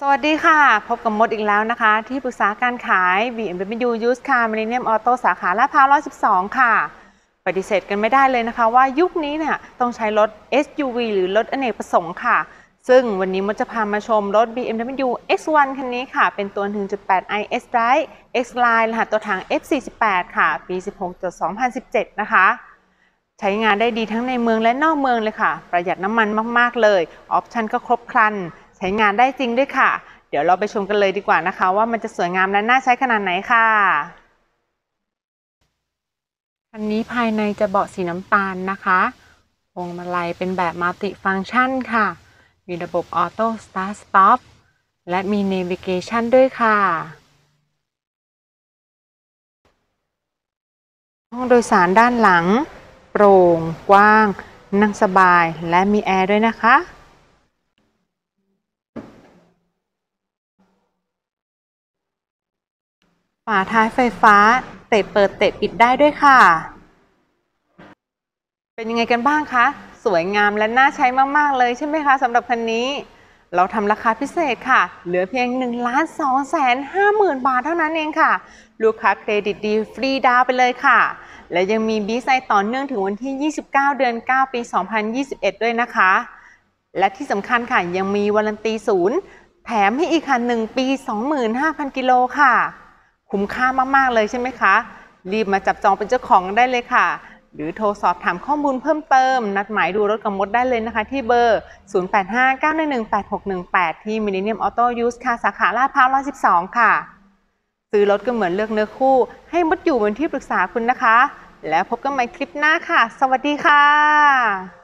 สวัสดีค่ะพบกับมดอีกแล้วนะคะที่ปรึกษาการขาย BMW Used Car Millennium Auto สาขาลาดพร้าว112ค่ะปฏิเสธกันไม่ได้เลยนะคะว่ายุคนี้เนี่ยต้องใช้รถ SUV หรือรถอเนกประสงค์ค่ะซึ่งวันนี้มดจะพามาชมรถ BMW X1 คันนี้ค่ะเป็นตัว 1.8i S-Drive X-Line รหัสตัวถัง F48 ค่ะปี16/2017นะคะใช้งานได้ดีทั้งในเมืองและนอกเมืองเลยค่ะประหยัดน้ำมันมากๆเลยออปชั่นก็ครบครันใช้งานได้จริงด้วยค่ะเดี๋ยวเราไปชมกันเลยดีกว่านะคะว่ามันจะสวยงามและน่าใช้ขนาดไหนค่ะคันนี้ภายในจะเบาะสีน้ำตาลนะคะพวงมาลัยเป็นแบบมัลติฟังก์ชันค่ะมีระบบออโต้สตาร์ทสต็อปและมีเนวิเกชันด้วยค่ะห้องโดยสารด้านหลังโปร่งกว้างนั่งสบายและมีแอร์ด้วยนะคะฝาท้ายไฟฟ้าเตะเปิดเตะปิดได้ด้วยค่ะเป็นยังไงกันบ้างคะสวยงามและน่าใช้มากๆเลยใช่ไหมคะสำหรับคันนี้เราทำราคาพิเศษค่ะเหลือเพียง 1,250,000 บาทเท่านั้นเองค่ะลูกค้าเครดิตดีฟรีดาวไปเลยค่ะและยังมีบีไซต่อเนื่องถึงวันที่ 29 เดือน 9 ปี 2021 ด้วยนะคะและที่สำคัญค่ะยังมีวารันตีศูนย์แถมให้อีกค่ะ1 ปี 25,000 กิโลค่ะคุ้มค่ามากๆเลยใช่ไหมคะรีบมาจับจองเป็นเจ้าของได้เลยค่ะหรือโทรสอบถามข้อมูลเพิ่มเติมนัดหมายดูรถกับมดได้เลยนะคะที่เบอร์ 0859118618 ที่ Millennium Auto Used Car สาขาลาดพร้าว112 ค่ะซื้อรถก็เหมือนเลือกเนื้อคู่ให้มดอยู่เป็นที่ปรึกษาคุณนะคะแล้วพบกันใหม่คลิปหน้าค่ะสวัสดีค่ะ